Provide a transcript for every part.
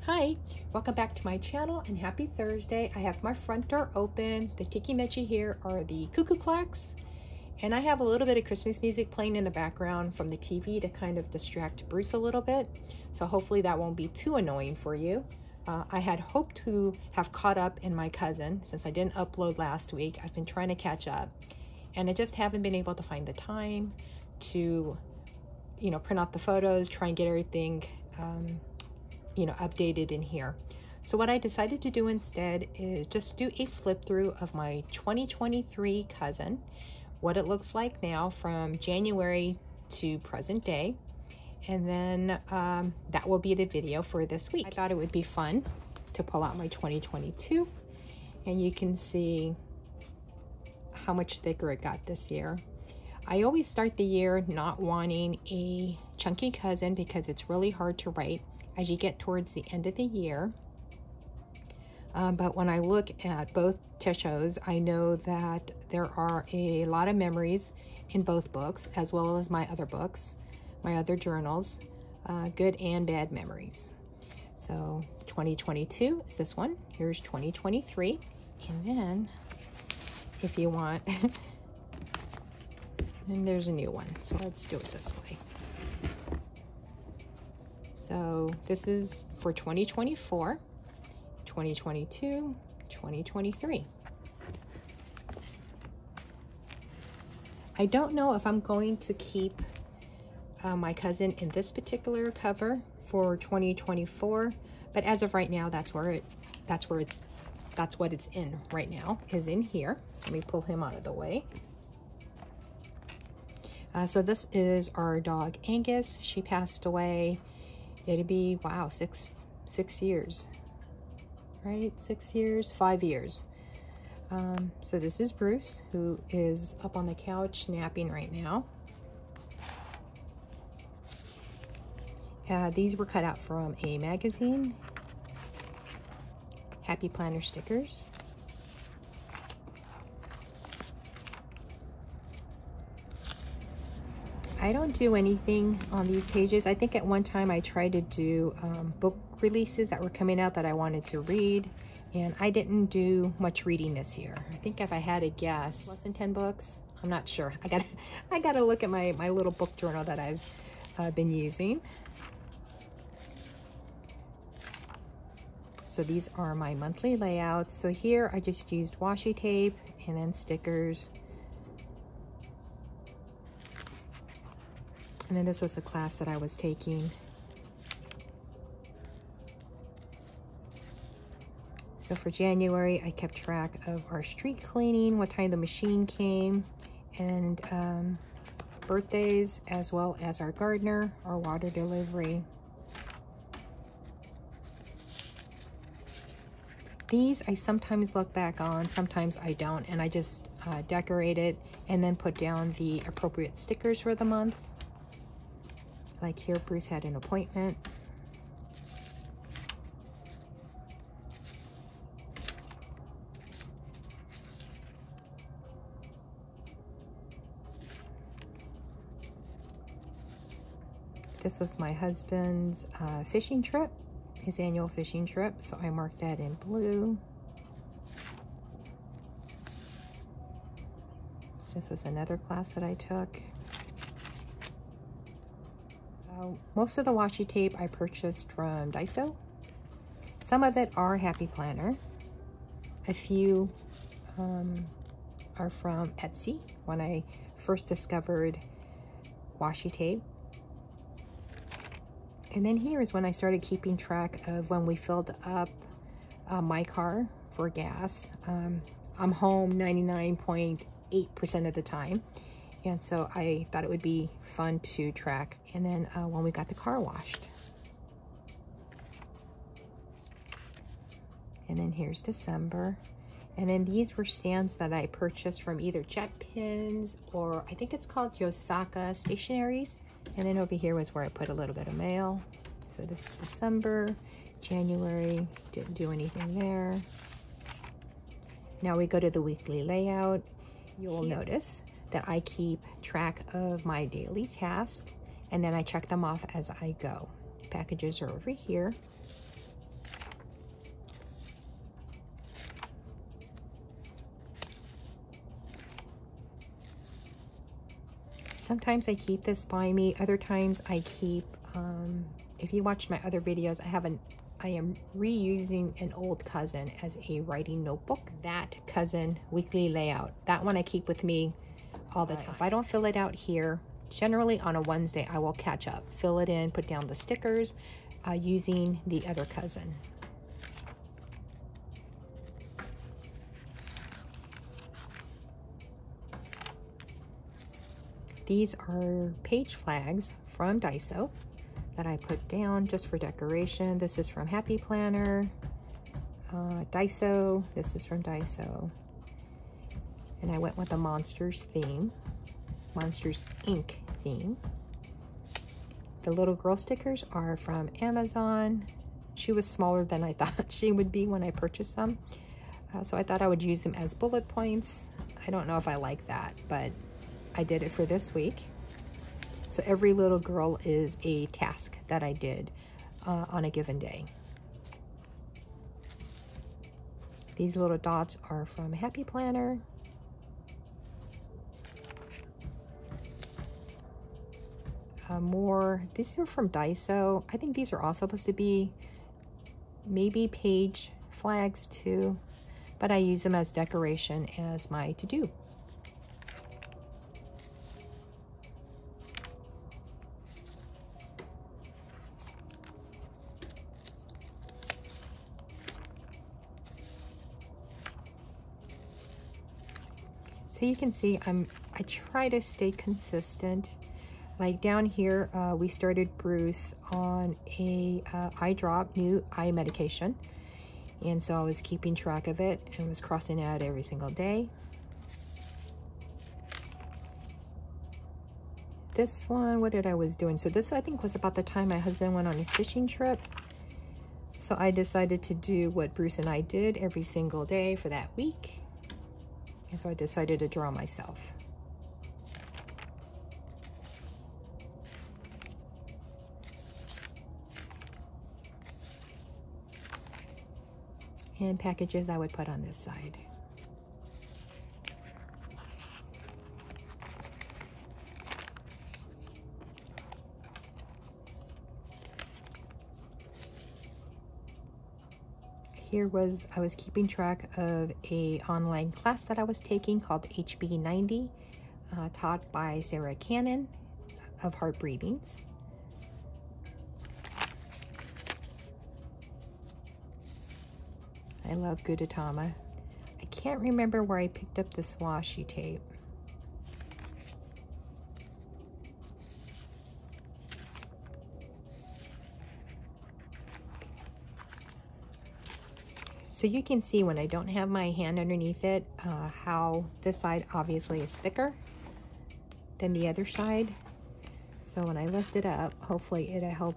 Hi, welcome back to my channel and happy Thursday. I have my front door open. The ticking that you hear are the cuckoo clocks, and I have a little bit of Christmas music playing in the background from the TV to kind of distract Bruce a little bit. So hopefully that won't be too annoying for you. I had hoped to have caught up in my cousin since I didn't upload last week. I've been trying to catch up and I just haven't been able to find the time to, print out the photos, try and get everything updated in here. So what I decided to do instead is just do a flip through of my 2023 cousin, what it looks like now from January to present day. And then that will be the video for this week. I thought it would be fun to pull out my 2022 and you can see how much thicker it got this year. I always start the year not wanting a chunky cousin because it's really hard to write as you get towards the end of the year. But when I look at both Tishos, I know that there are a lot of memories in both books, as well as my other books, my other journals, good and bad memories. So 2022 is this one. Here's 2023. And then if you want, and there's a new one. So let's do it this way. So this is for 2024, 2022, 2023. I don't know if I'm going to keep my cousin in this particular cover for 2024, but as of right now, that's what it's in right now, is in here. Let me pull him out of the way. So this is our dog Angus. She passed away. It'd be, wow, six years, right? 6 years, 5 years. So this is Bruce, who is up on the couch napping right now. These were cut out from a magazine. Happy Planner stickers. I don't do anything on these pages. I think at one time I tried to do book releases that were coming out that I wanted to read, and I didn't do much reading this year. I think if I had to guess, less than 10 books. I'm not sure. I gotta look at my little book journal that I've been using. So these are my monthly layouts. So here I just used washi tape and then stickers. And then this was the class that I was taking. So for January, I kept track of our street cleaning, what time the machine came, and birthdays, as well as our gardener, our water delivery. These I sometimes look back on, sometimes I don't, and I just decorate it and then put down the appropriate stickers for the month. Like here, Bruce had an appointment. This was my husband's fishing trip, his annual fishing trip, so I marked that in blue. This was another class that I took. Most of the washi tape I purchased from Daiso. Some of it are Happy Planner. A few are from Etsy, when I first discovered washi tape. And then here is when I started keeping track of when we filled up my car for gas. I'm home 99.8% of the time. And so I thought it would be fun to track. And then when we got the car washed. And then here's December. And then these were stamps that I purchased from either Jet Pins or I think it's called Yosaka Stationaries. And then over here was where I put a little bit of mail. So this is December, January, didn't do anything there. Now we go to the weekly layout. You'll notice that I keep track of my daily tasks and then I check them off as I go. Packages are over here. Sometimes I keep this by me. Other times I keep, if you watch my other videos, I am reusing an old cousin as a writing notebook. That cousin weekly layout, that one I keep with me all the time. If I don't fill it out here, generally on a Wednesday, I will catch up, fill it in, put down the stickers using the other cousin. These are page flags from Daiso that I put down just for decoration. This is from Happy Planner, Daiso. This is from Daiso. And I went with the Monsters theme, Monsters Inc. theme. The little girl stickers are from Amazon. She was smaller than I thought she would be when I purchased them. So I thought I would use them as bullet points. I don't know if I like that, but I did it for this week. So every little girl is a task that I did on a given day. These little dots are from Happy Planner. These are from Daiso. I think these are all supposed to be maybe page flags too, but I use them as decoration as my to-do. So you can see I try to stay consistent. Like down here, we started Bruce on a eye drop, new eye medication. And so I was keeping track of it and was crossing it out every single day. This one, what did I was doing? So this I think was about the time my husband went on his fishing trip. So I decided to do what Bruce and I did every single day for that week. And so I decided to draw myself. And packages I would put on this side. Here I was keeping track of an online class that I was taking called HB90, taught by Sarah Cannon of Heart Breathings. I love Gudetama. I can't remember where I picked up this washi tape. So you can see when I don't have my hand underneath it, how this side obviously is thicker than the other side. So when I lift it up, hopefully it'll help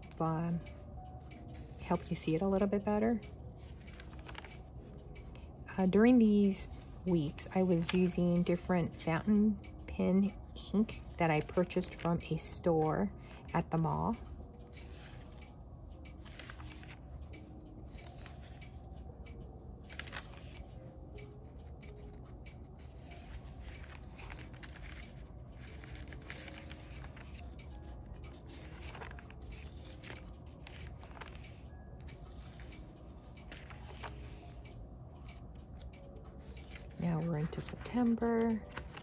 you see it a little bit better. During these weeks, I was using different fountain pen ink that I purchased from a store at the mall. Now we're into September.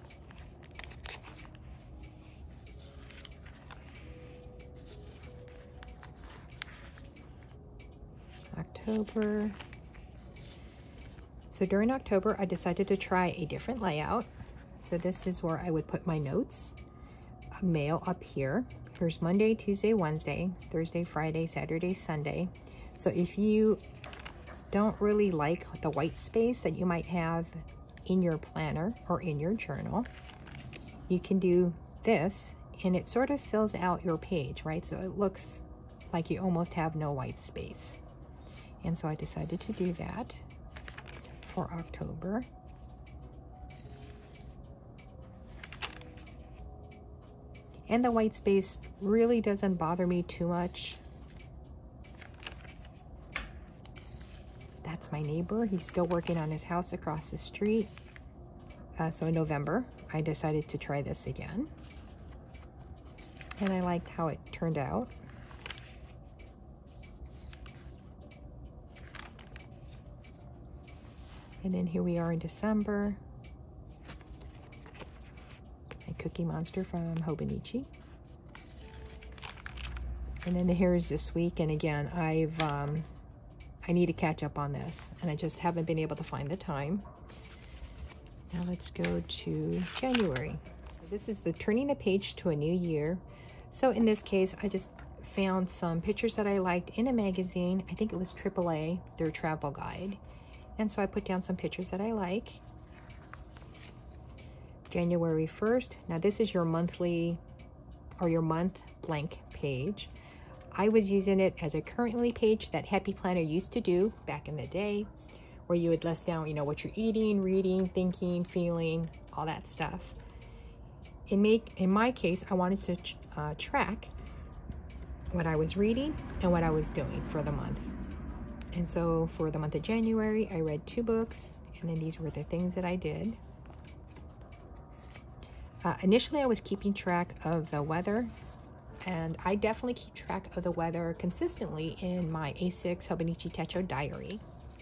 October. So during October, I decided to try a different layout. So this is where I would put my notes. Mail up here. Here's Monday, Tuesday, Wednesday, Thursday, Friday, Saturday, Sunday. So if you don't really like the white space that you might have in your planner or in your journal, you can do this and it sort of fills out your page, right? So it looks like you almost have no white space. And so I decided to do that for October. And the white space really doesn't bother me too much. That's my neighbor. He's still working on his house across the street. So in November, I decided to try this again. and I liked how it turned out. And then here we are in December. A Cookie Monster from Hobonichi. And then here's this week, and again, I need to catch up on this, and I just haven't been able to find the time. Now let's go to January. This is the turning the page to a new year. So in this case, I just found some pictures that I liked in a magazine. I think it was AAA, their travel guide. And so I put down some pictures that I like. January 1st. Now this is your monthly or your month blank page. I was using it as a currently page that Happy Planner used to do back in the day, where you would list down, you know, what you're eating, reading, thinking, feeling, all that stuff. In my case, I wanted to track what I was reading and what I was doing for the month. And so for the month of January, I read 2 books, and then these were the things that I did. Initially, I was keeping track of the weather, and I definitely keep track of the weather consistently in my A6 Hobonichi Techo diary.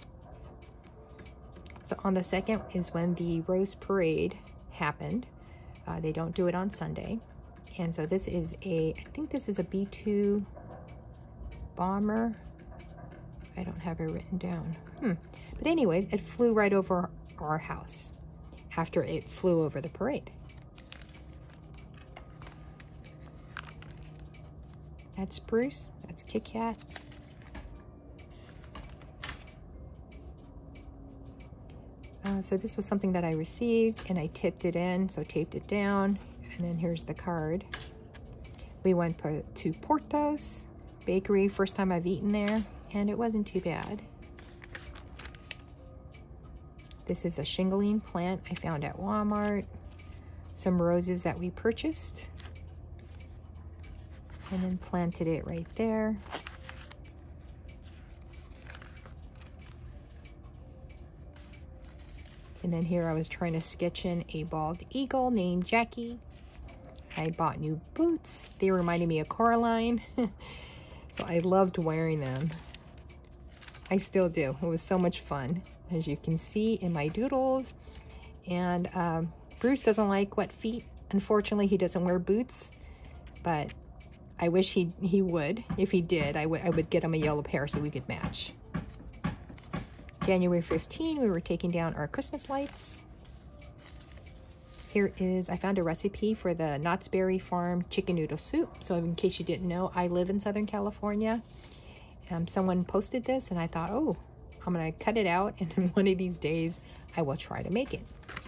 So on the 2nd is when the Rose Parade happened. They don't do it on Sunday. And so this is I think this is a B-2 bomber. I don't have it written down. But anyways, it flew right over our house after it flew over the parade. That's Bruce, that's Kit Kat. So this was something that I received, and I tipped it in, so taped it down, and then here's the card. We went to Porto's Bakery, first time I've eaten there, and it wasn't too bad. This is a shingling plant I found at Walmart. Some roses that we purchased, and then planted it right there. And then here I was trying to sketch in a bald eagle named Jackie. I bought new boots. They reminded me of Coraline. So I loved wearing them. I still do. It was so much fun, as you can see in my doodles. And Bruce doesn't like wet feet. Unfortunately, he doesn't wear boots, but I wish he would. If he did, I would get him a yellow pair so we could match. January 15, we were taking down our Christmas lights. Here is, I found a recipe for the Knott's Berry Farm chicken noodle soup. So in case you didn't know, I live in Southern California. Someone posted this, and I thought, oh, I'm gonna cut it out, and one of these days I will try to make it.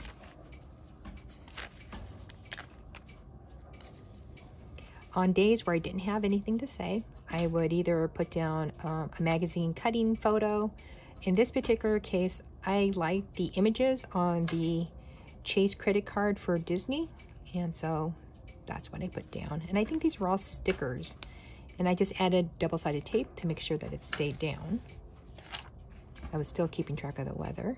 On days where I didn't have anything to say, I would either put down a magazine cutting photo. In this particular case, I liked the images on the Chase credit card for Disney, and so that's what I put down. And I think these were all stickers, and I just added double-sided tape to make sure that it stayed down. I was still keeping track of the weather.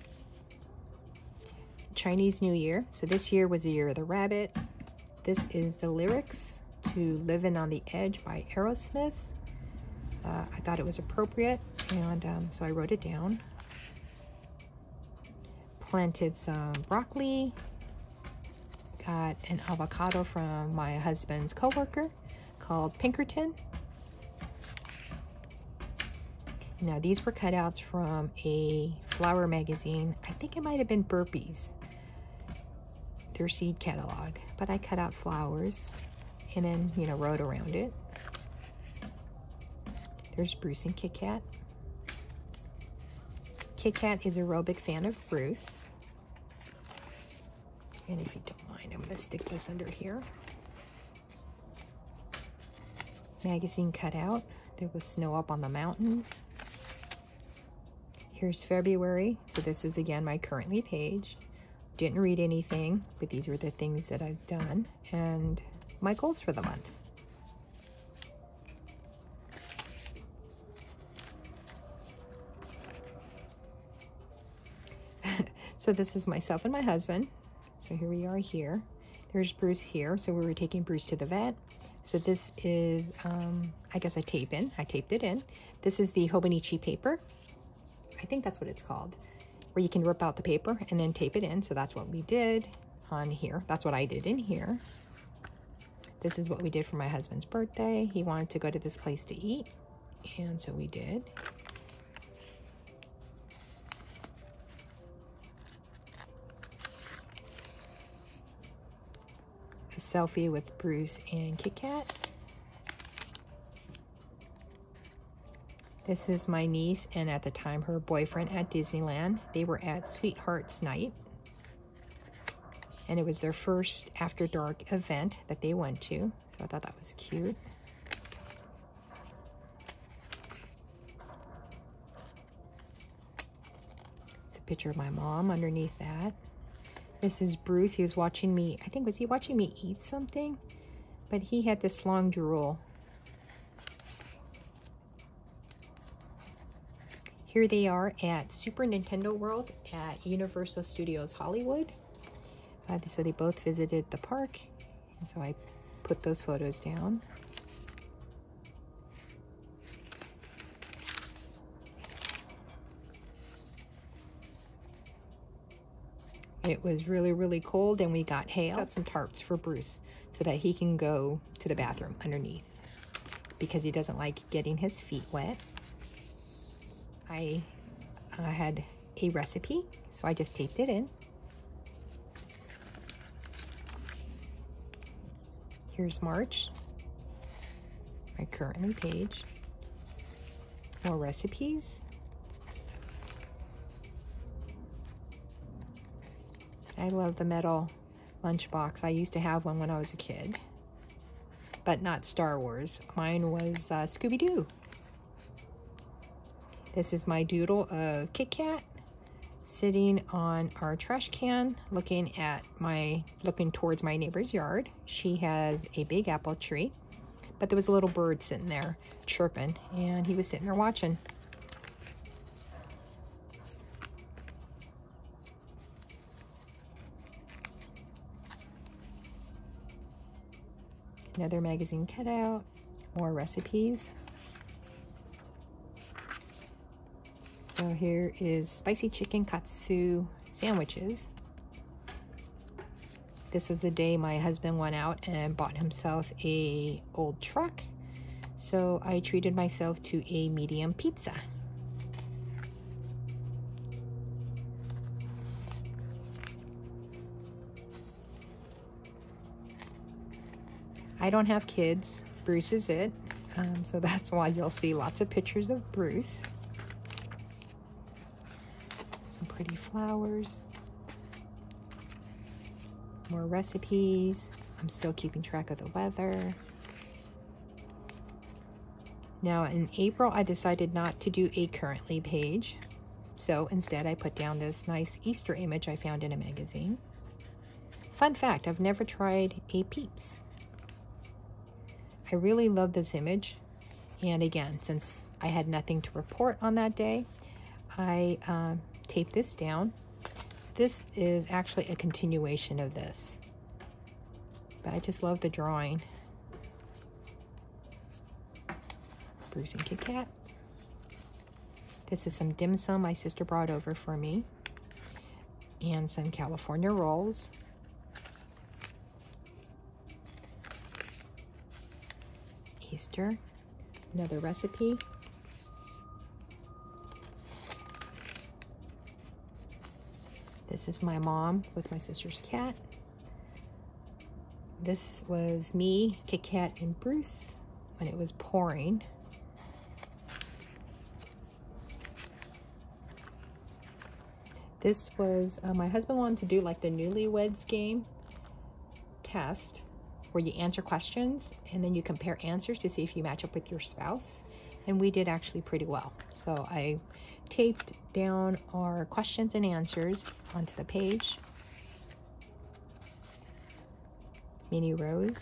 Chinese New Year. So this year was the year of the rabbit. This is the lyrics to Livin' on the Edge by Aerosmith. I thought it was appropriate, and so I wrote it down. Planted some broccoli. Got an avocado from my husband's coworker called Pinkerton. Now these were cutouts from a flower magazine. I think it might have been Burpees, their seed catalog, but I cut out flowers and then, you know, wrote around it. There's Bruce and Kit Kat. Kit Kat is a real big fan of Bruce. And if you don't mind, I'm going to stick this under here. Magazine cutout. There was snow up on the mountains. Here's February. So this is again my currently page. Didn't read anything, but these were the things that I've done and my goals for the month. So this is myself and my husband. So here we are here. There's Bruce here. So we were taking Bruce to the vet. So this is, I guess I taped it in. This is the Hobonichi paper. I think that's what it's called, where you can rip out the paper and then tape it in. So that's what we did on here. That's what I did in here. This is what we did for my husband's birthday. He wanted to go to this place to eat, and so we did. A selfie with Bruce and Kit Kat. This is my niece and at the time her boyfriend at Disneyland. They were at Sweethearts Night. And it was their first after dark event that they went to. So I thought that was cute. It's a picture of my mom underneath that. This is Bruce. He was watching me, I think, was he watching me eat something? But he had this long drool. Here they are at Super Nintendo World at Universal Studios Hollywood. So they both visited the park, and so I put those photos down. It was really, really cold, and we got hail. Got some tarps for Bruce so that he can go to the bathroom underneath because he doesn't like getting his feet wet. I had a recipe, so I just taped it in. Here's March, my currently page. More recipes. I love the metal lunchbox. I used to have one when I was a kid, but not Star Wars. Mine was Scooby-Doo. This is my doodle of Kit Kat sitting on our trash can, looking towards my neighbor's yard. She has a big apple tree, but there was a little bird sitting there chirping, and he was sitting there watching. Another magazine cutout, more recipes. So here is spicy chicken katsu sandwiches. This was the day my husband went out and bought himself a old truck. So I treated myself to a medium pizza. I don't have kids. Bruce is it. So that's why you'll see lots of pictures of Bruce. Pretty flowers, more recipes. I'm still keeping track of the weather. Now in April, I decided not to do a currently page. So instead I put down this nice Easter image I found in a magazine. Fun fact, I've never tried a Peeps. I really love this image. And again, since I had nothing to report on that day, I tape this down. This is actually a continuation of this, but I just love the drawing. Bruce and Kit Kat. This is some dim sum my sister brought over for me, and some California rolls. Easter, another recipe. This is my mom with my sister's cat. This was me, Kit Kat, and Bruce when it was pouring. This was, my husband wanted to do like the newlyweds game test where you answer questions and then you compare answers to see if you match up with your spouse. And we did actually pretty well. So I taped down our questions and answers onto the page. Mini rose.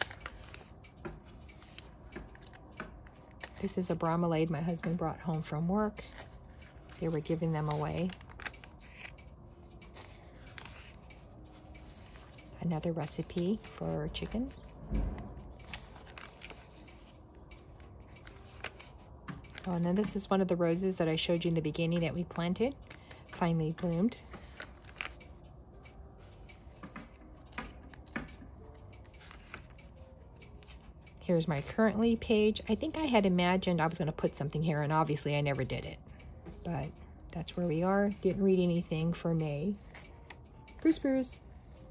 This is a bromelade my husband brought home from work. They were giving them away. Another recipe for chicken. Oh, and then this is one of the roses that I showed you in the beginning that we planted. Finally bloomed. Here's my currently page. I think I had imagined I was going to put something here, and obviously I never did it. But that's where we are. Didn't read anything for May. Bruce, Bruce.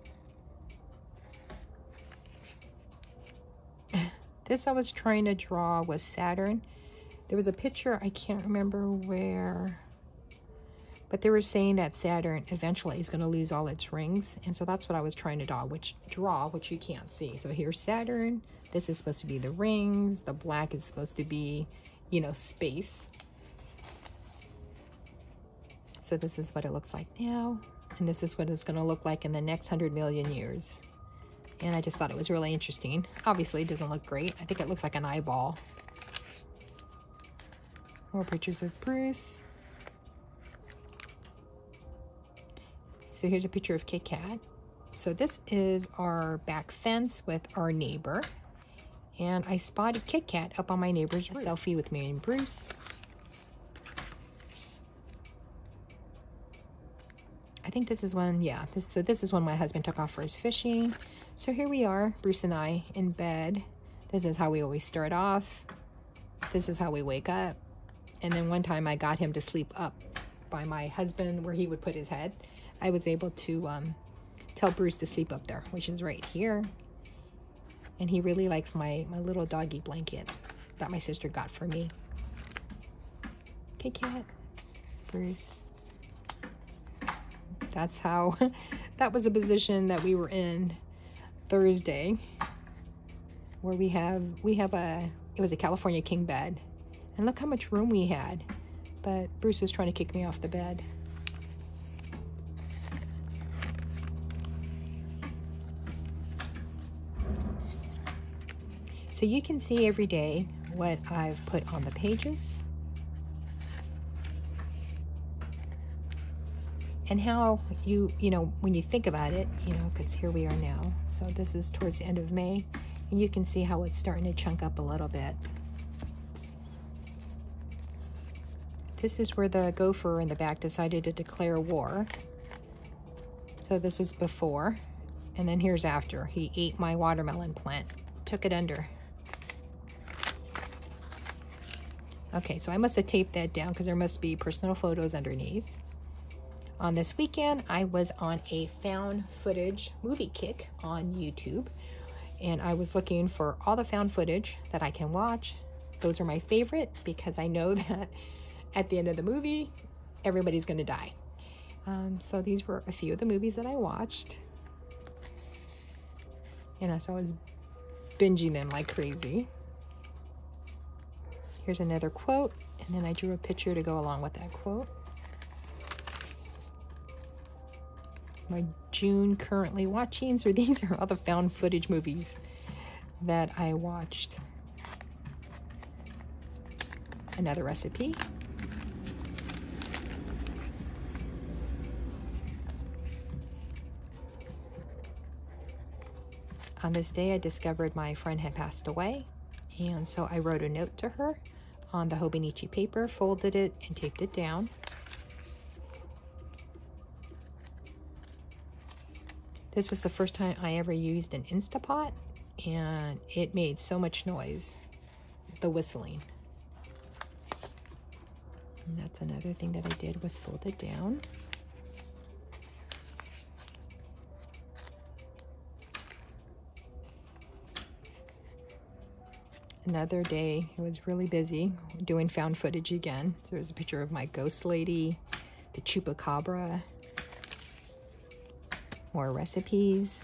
This I was trying to draw was Saturn. There was a picture, I can't remember where, but they were saying that Saturn eventually is going to lose all its rings. And so that's what I was trying to draw, which you can't see. So here's Saturn. This is supposed to be the rings. The black is supposed to be, you know, space. So this is what it looks like now. And this is what it's going to look like in the next 100 million years. And I just thought it was really interesting. Obviously, it doesn't look great. I think it looks like an eyeball. More pictures of Bruce. So here's a picture of Kit Kat. So this is our back fence with our neighbor. And I spotted Kit Kat up on my neighbor's roof. Selfie with me and Bruce. I think this is when, yeah, this is when my husband took off for his fishing. So here we are, Bruce and I in bed. This is how we always start off. This is how we wake up. And then one time I got him to sleep up by my husband where he would put his head. I was able to tell Bruce to sleep up there, which is right here. And he really likes my little doggy blanket that my sister got for me. Kit Kat, Bruce. That's how, that was a position that we were in Thursday, where it was a California king bed. And look how much room we had. But Bruce was trying to kick me off the bed. So you can see every day what I've put on the pages. And how you know, when you think about it, you know, because here we are now. So this is towards the end of May. And you can see how it's starting to chunk up a little bit. This is where the gopher in the back decided to declare war. So this was before. And then here's after. He ate my watermelon plant. Took it under. Okay, so I must have taped that down because there must be personal photos underneath. On this weekend, I was on a found footage movie kick on YouTube. And I was looking for all the found footage that I can watch. Those are my favorite because I know that at the end of the movie, everybody's going to die. So these were a few of the movies that I watched. And so I was binging them like crazy. Here's another quote. And then I drew a picture to go along with that quote. My June currently watching. So these are all the found footage movies that I watched. Another recipe. On this day, I discovered my friend had passed away, and so I wrote a note to her on the Hobonichi paper, folded it, and taped it down. This was the first time I ever used an Instapot, and it made so much noise, the whistling. And that's another thing that I did was fold it down. Another day, it was really busy doing found footage again. There's a picture of my ghost lady, the chupacabra, more recipes.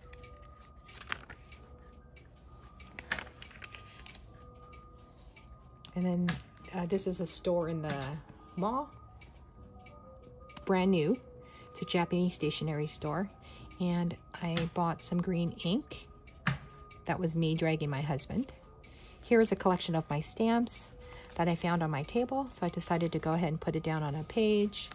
And then this is a store in the mall, brand new. It's a Japanese stationery store. And I bought some green ink. That was me dragging my husband. Here is a collection of my stamps that I found on my table, so I decided to go ahead and put it down on a page.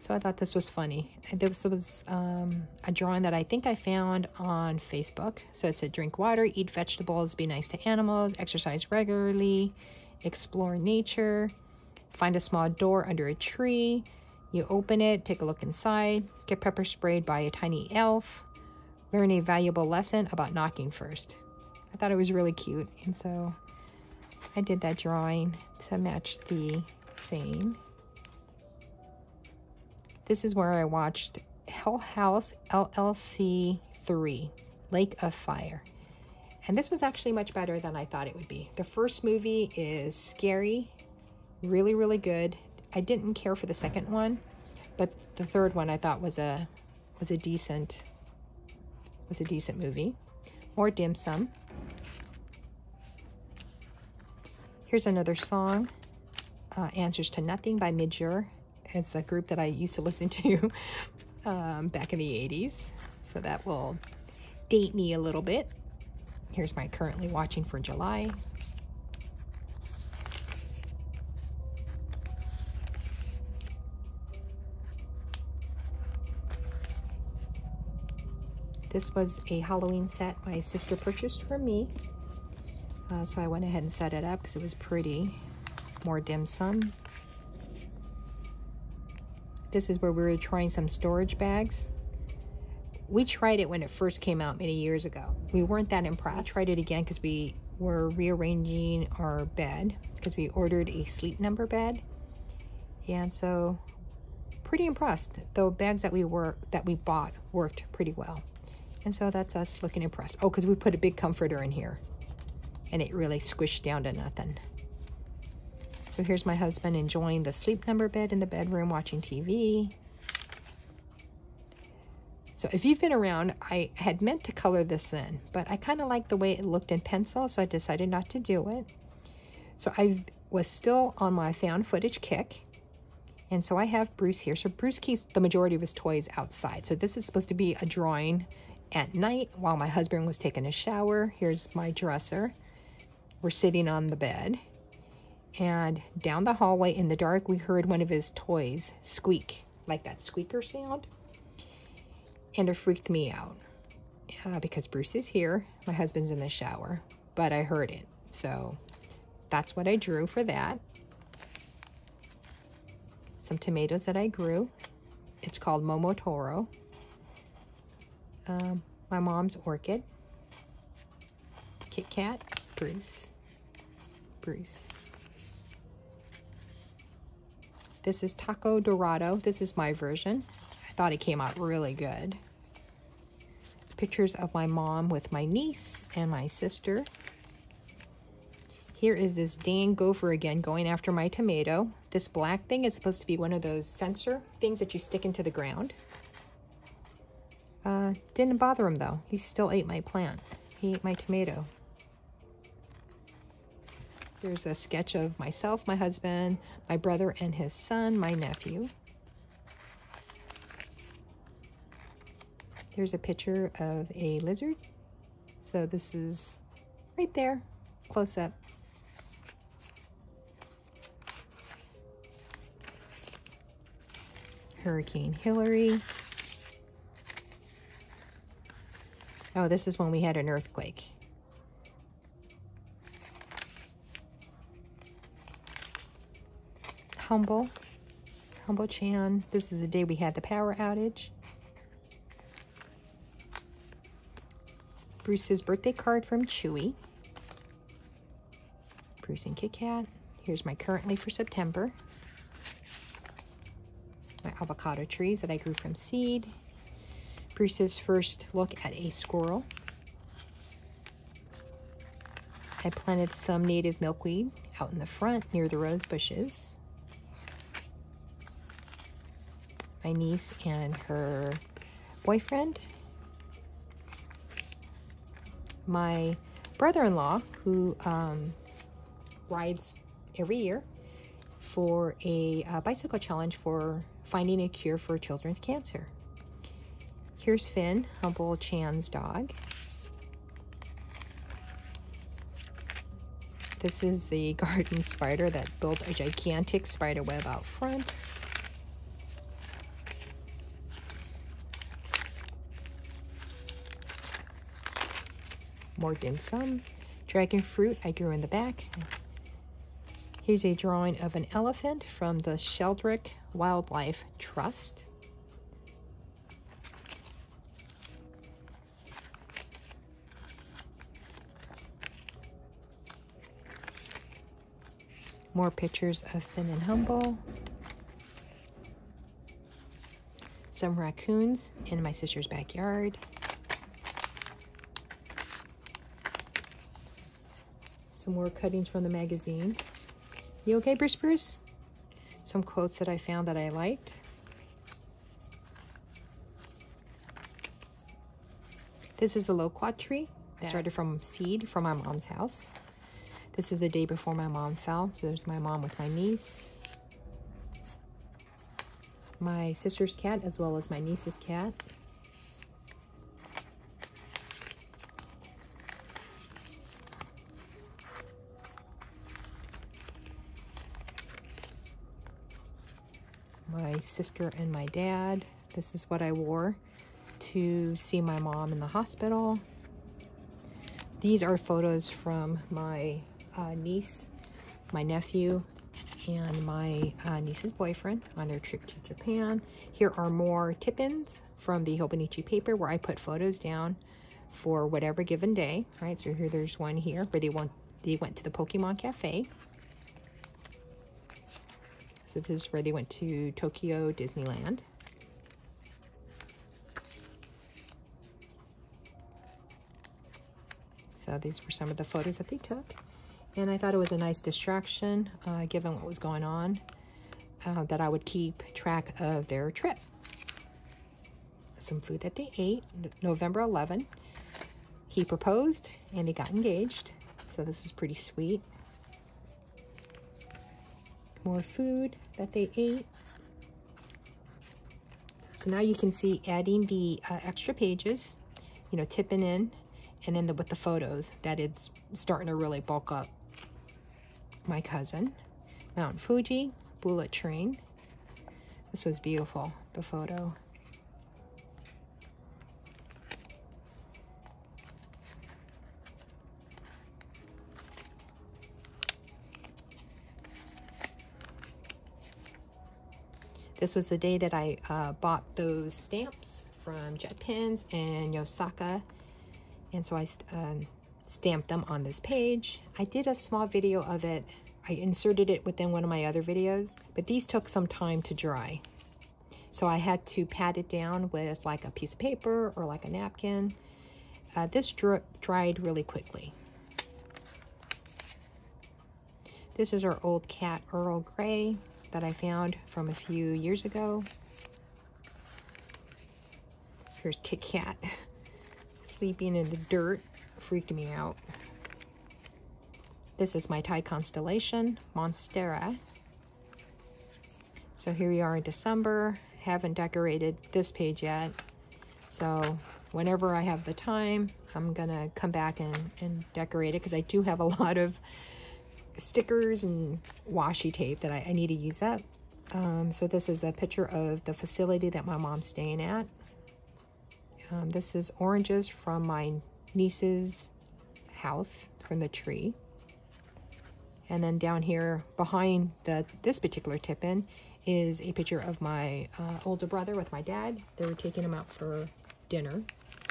So I thought this was funny. This was a drawing that I think I found on Facebook. So it said, drink water, eat vegetables, be nice to animals, exercise regularly, explore nature, find a small door under a tree. You open it, take a look inside, get pepper sprayed by a tiny elf, learn a valuable lesson about knocking first. I thought it was really cute, and so I did that drawing to match the saying. This is where I watched Hell House LLC 3, Lake of Fire. And this was actually much better than I thought it would be. The first movie is scary, really, really good. I didn't care for the second one, but the third one I thought was a decent movie. More dim sum. Here's another song, Answers to Nothing by Midjur. It's a group that I used to listen to back in the 80s, so that will date me a little bit. Here's my currently watching for July. This was a Halloween set my sister purchased for me, so I went ahead and set it up because it was pretty. More dim sum. This is where we were trying some storage bags. We tried it when it first came out many years ago. We weren't that impressed. We tried it again because we were rearranging our bed because we ordered a Sleep Number bed. And so, pretty impressed. The bags that we bought worked pretty well. And so that's us looking impressed. Oh, because we put a big comforter in here. And it really squished down to nothing. So here's my husband enjoying the Sleep Number bed in the bedroom, watching TV. So if you've been around, I had meant to color this in, but I kind of liked the way it looked in pencil, so I decided not to do it. So I was still on my found footage kick. And so I have Bruce here. So Bruce keeps the majority of his toys outside. So this is supposed to be a drawing at night while my husband was taking a shower. Here's my dresser. We're sitting on the bed. And down the hallway in the dark, we heard one of his toys squeak, like that squeaker sound. And it freaked me out because Bruce is here. My husband's in the shower, but I heard it. So that's what I drew for that. Some tomatoes that I grew. It's called Momotaro. My mom's orchid. Kit Kat. Bruce. This is Taco Dorado. This is my version. I thought it came out really good. Pictures of my mom with my niece and my sister. Here is this dang gopher again going after my tomato. This black thing is supposed to be one of those sensor things that you stick into the ground. Didn't bother him though. He still ate my plant. He ate my tomato. Here's a sketch of myself, my husband, my brother and his son, my nephew. Here's a picture of a lizard. So this is right there, close up. Hurricane Hillary. Oh, this is when we had an earthquake. Humble-chan. This is the day we had the power outage. Bruce's birthday card from Chewy. Bruce and Kit Kat. Here's my currently for September. My avocado trees that I grew from seed. Bruce's first look at a squirrel. I planted some native milkweed out in the front near the rose bushes. My niece and her boyfriend. My brother-in-law, who rides every year for a bicycle challenge for finding a cure for children's cancer. Here's Finn, Humble Chan's dog. This is the garden spider that built a gigantic spider web out front. More dim sum. Dragon fruit I grew in the back. Here's a drawing of an elephant from the Sheldrick Wildlife Trust. More pictures of Finn and Humble. Some raccoons in my sister's backyard. Some more cuttings from the magazine. You okay, Bruce Bruce? Some quotes that I found that I liked. This is a loquat tree that started from seed from my mom's house. This is the day before my mom fell. So there's my mom with my niece. My sister's cat as well as my niece's cat. My sister and my dad. This is what I wore to see my mom in the hospital. These are photos from my niece, my nephew, and my niece's boyfriend on their trip to Japan. Here are more tip-ins from the Hobonichi paper where I put photos down for whatever given day, right? So here there's one here where they went to the Pokemon Cafe. So this is where they went to Tokyo Disneyland. So these were some of the photos that they took. And I thought it was a nice distraction, given what was going on, that I would keep track of their trip. Some food that they ate. November 11, he proposed and they got engaged. So this is pretty sweet. More food that they ate. So now you can see adding the extra pages, you know, tipping in, and then with the photos, that it's starting to really bulk up my cousin. Mount Fuji, bullet train. This was beautiful, the photo. This was the day that I bought those stamps from Jet Pens and Yosaka. And so I stamped them on this page. I did a small video of it. I inserted it within one of my other videos, but these took some time to dry. So I had to pat it down with like a piece of paper or like a napkin. This dried really quickly. This is our old cat, Earl Grey, that I found from a few years ago. Here's Kit Kat sleeping in the dirt. Freaked me out. This is my Thai constellation, Monstera. So here we are in December. Haven't decorated this page yet. So whenever I have the time, I'm gonna come back and decorate it because I do have a lot of stickers and washi tape that I need to use up. So this is a picture of the facility that my mom's staying at. This is oranges from my niece's house from the tree. And then down here behind this particular tip-in is a picture of my older brother with my dad. They were taking him out for dinner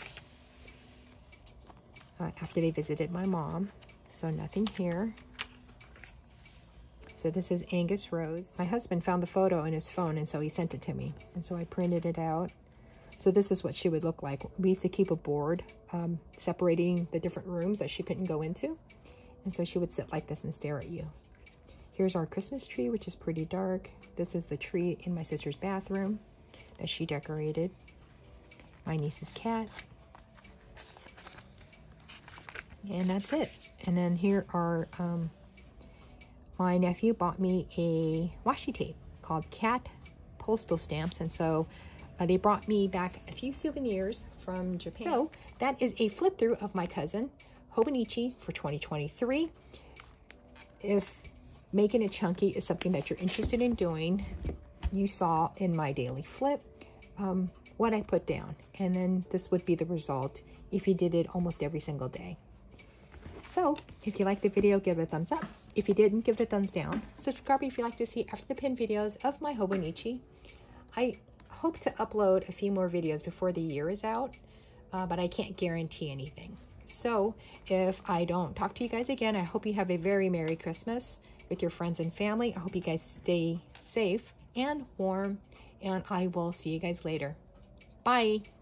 after they visited my mom. So nothing here. So this is Angus Rose. My husband found the photo in his phone, and so he sent it to me. And so I printed it out. So this is what she would look like. We used to keep a board separating the different rooms that she couldn't go into. And so she would sit like this and stare at you. Here's our Christmas tree, which is pretty dark. This is the tree in my sister's bathroom that she decorated. My niece's cat. And that's it. And then here are, my nephew bought me a washi tape called Cat Postal Stamps. And so they brought me back a few souvenirs from Japan. So that is a flip through of my cousin Hobonichi for 2023. If making it chunky is something that you're interested in doing, you saw in my daily flip what I put down. And then this would be the result if you did it almost every single day. So if you liked the video, give it a thumbs up. If you didn't, give it a thumbs down. Subscribe if you like to see after the pin videos of my Hobonichi. I hope to upload a few more videos before the year is out, but I can't guarantee anything. So if I don't talk to you guys again, I hope you have a very Merry Christmas with your friends and family. I hope you guys stay safe and warm, and I will see you guys later. Bye.